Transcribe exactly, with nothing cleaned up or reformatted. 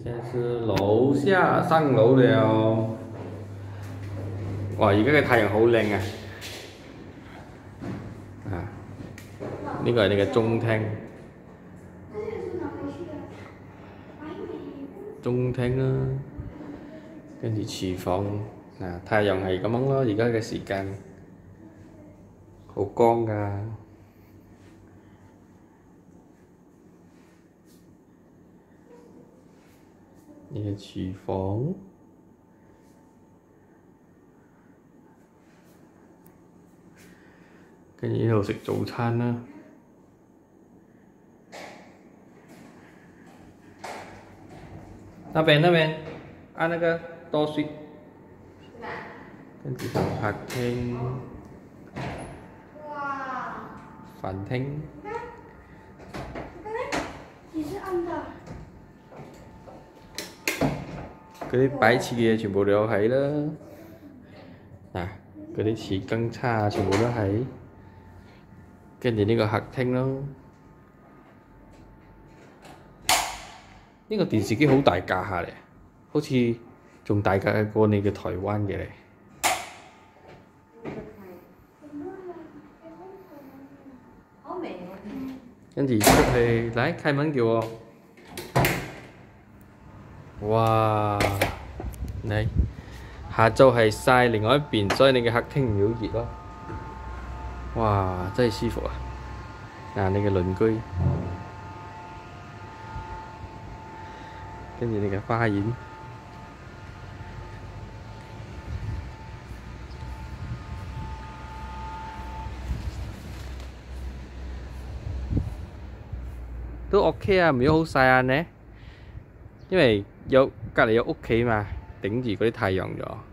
现在是樓下上樓了。哇！而家嘅太陽好靚啊！啊，呢個係你嘅中廳。中廳啦，跟住廚房。嗱，太陽係咁樣咯，而家嘅時間好光㗎。你嘅廚房。跟住呢度食早餐啦。那邊那邊，按那個多水。跟住就客廳。哇！飯廳。也是暗的。嗰啲擺設嘅嘢全部都有喺啦。嗱，嗰啲匙羹叉全部都喺。跟住呢個客廳咯，呢個電視機好大架下嚟，好似仲大架過你嘅台灣嘅嚟。好美啊！跟住出去，嚟開門叫我。哇！嚟，下晝係曬另外一邊，所以你嘅客廳唔會熱咯。哇！真係舒服啊！嗱，你嘅鄰居，跟住你嘅花園，都 OK 啊，唔係好曬啊呢，因為有隔離有屋企嘛，頂住嗰啲太陽咗。